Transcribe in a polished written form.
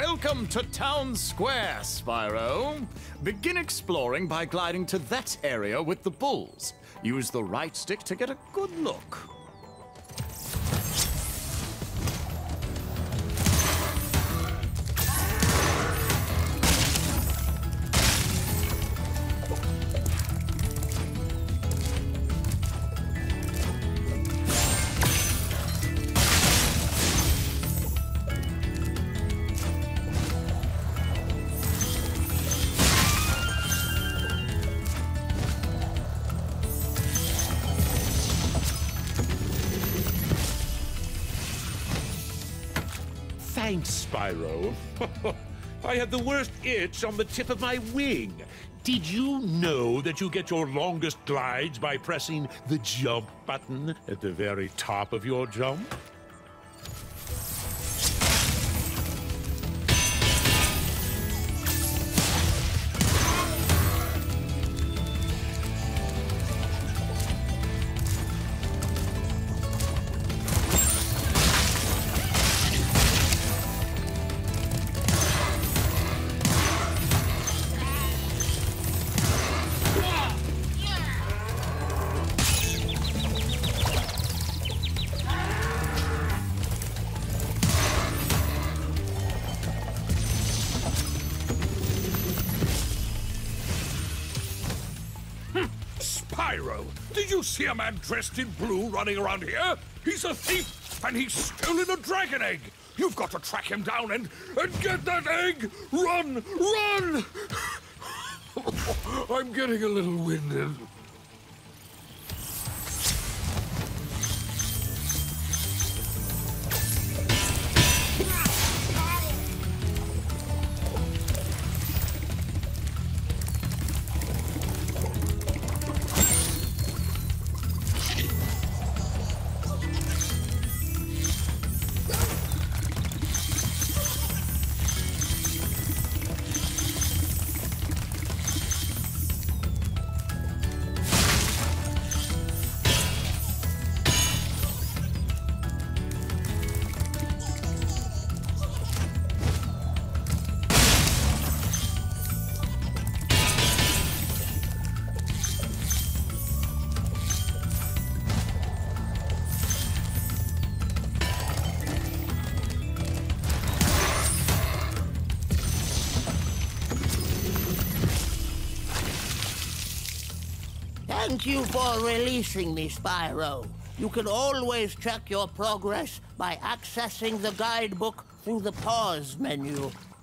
Welcome to Town Square, Spyro. Begin exploring by gliding to that area with the bulls. Use the right stick to get a good look. Thanks, Spyro. I had the worst itch on the tip of my wing. Did you know that you get your longest glides by pressing the jump button at the very top of your jump? Spyro, did you see a man dressed in blue running around here? He's a thief, and he's stolen a dragon egg. You've got to track him down and get that egg. Run, run! I'm getting a little winded. Thank you for releasing me, Spyro. You can always check your progress by accessing the guidebook through the pause menu.